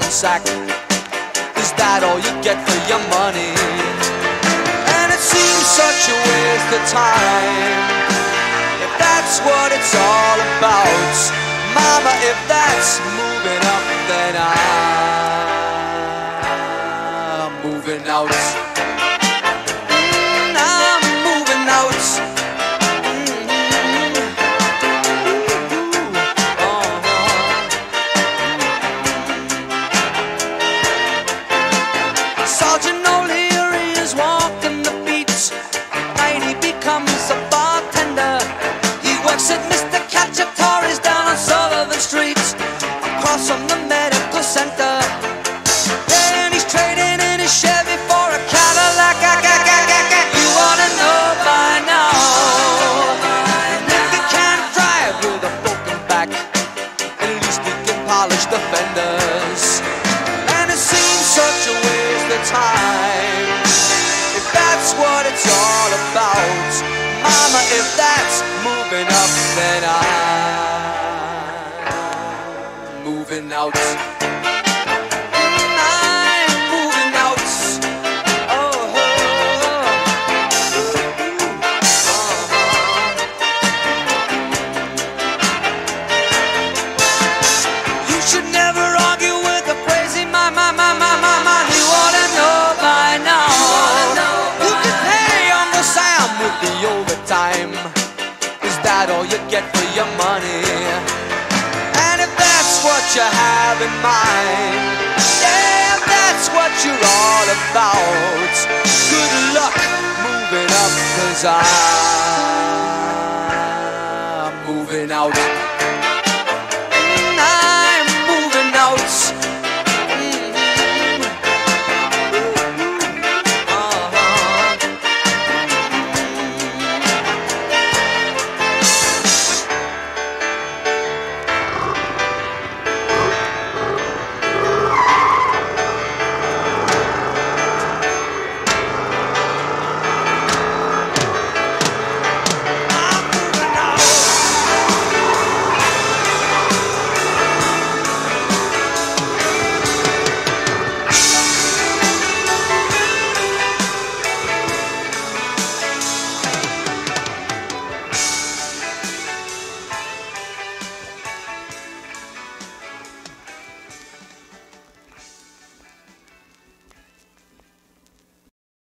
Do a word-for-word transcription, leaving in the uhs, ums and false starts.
sack. Is that all you get for your money? And it seems such a waste of time, if that's what it's all about. Mama, if that's moving up, then I'm moving out. Mm, I'm moving out. Mm-hmm. Uh-huh. Sergeant O'Leary is walking the beats, and he becomes a bartender. He works at Mister Cacciatore's down on Sullivan Street, across from the medical center. And he's trading in his Chevy for a Cadillac. You wanna know by now, if he can't drive with a broken back, at least he can polish the fenders. And it seems such a waste of time, if that's what it's all about. Mama, if that's moving up, then I'm moving out. I'm moving out. Oh, oh, oh. Uh-huh. You should never argue with a crazy man, man, man, man, man, man. You ought to know by now. You can pay Uncle Sam with the overtime. Is that all you get for your money? And if that's what you have in mind, yeah, if that's what you're all about, good luck moving up, 'cause I'm moving out.